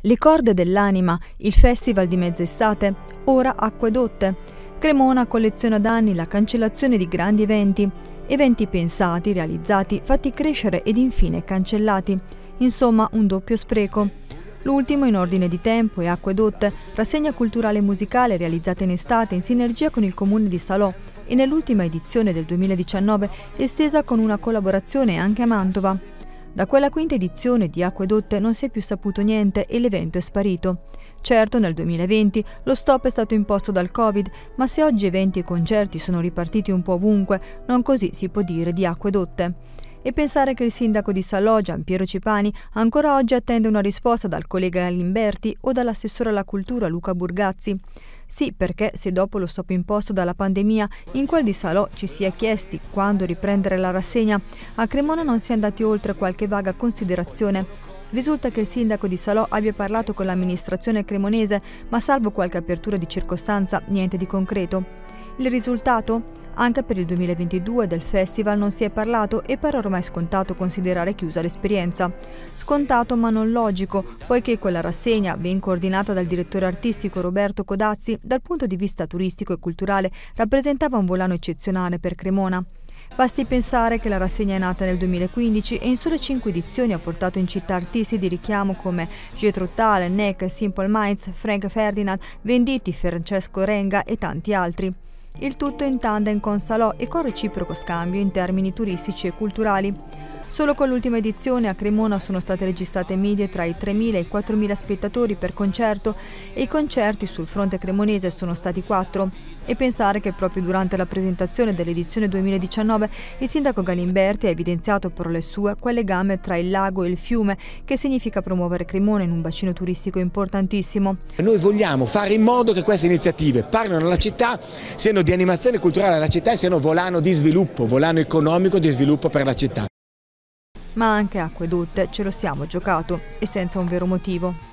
Le corde dell'anima, il festival di mezz'estate, ora Acquedotte. Cremona colleziona da anni la cancellazione di grandi eventi pensati, realizzati, fatti crescere ed infine cancellati. Insomma, un doppio spreco. L'ultimo in ordine di tempo è Acquedotte, rassegna culturale e musicale realizzata in estate in sinergia con il comune di Salò e nell'ultima edizione del 2019 estesa con una collaborazione anche a Mantova. Da quella quinta edizione di Acquedotte non si è più saputo niente e l'evento è sparito. Certo, nel 2020 lo stop è stato imposto dal Covid, ma se oggi eventi e concerti sono ripartiti un po' ovunque, non così si può dire di Acquedotte. E pensare che il sindaco di Salò, Giampiero Cipani, ancora oggi attende una risposta dal collega Galimberti o dall'assessore alla cultura Luca Burgazzi. Sì, perché se dopo lo stop imposto dalla pandemia in quel di Salò ci si è chiesti quando riprendere la rassegna, a Cremona non si è andati oltre qualche vaga considerazione. Risulta che il sindaco di Salò abbia parlato con l'amministrazione cremonese, ma salvo qualche apertura di circostanza, niente di concreto. Il risultato? Anche per il 2022 del festival non si è parlato e pare ormai scontato considerare chiusa l'esperienza. Scontato ma non logico, poiché quella rassegna, ben coordinata dal direttore artistico Roberto Codazzi, dal punto di vista turistico e culturale rappresentava un volano eccezionale per Cremona. Basti pensare che la rassegna è nata nel 2015 e in sole 5 edizioni ha portato in città artisti di richiamo come Jethro Tull, Neck, Simple Minds, Frank Ferdinand, Venditti, Francesco Renga e tanti altri. Il tutto in tandem con Salò e con reciproco scambio in termini turistici e culturali. Solo con l'ultima edizione a Cremona sono state registrate medie tra i 3.000 e i 4.000 spettatori per concerto e i concerti sul fronte cremonese sono stati 4. E pensare che proprio durante la presentazione dell'edizione 2019 il sindaco Galimberti ha evidenziato per le sue quel legame tra il lago e il fiume che significa promuovere Cremona in un bacino turistico importantissimo. Noi vogliamo fare in modo che queste iniziative parlino alla città, siano di animazione culturale alla città e siano volano di sviluppo, volano economico di sviluppo per la città. Ma anche Acquedotte ce lo siamo giocato e senza un vero motivo.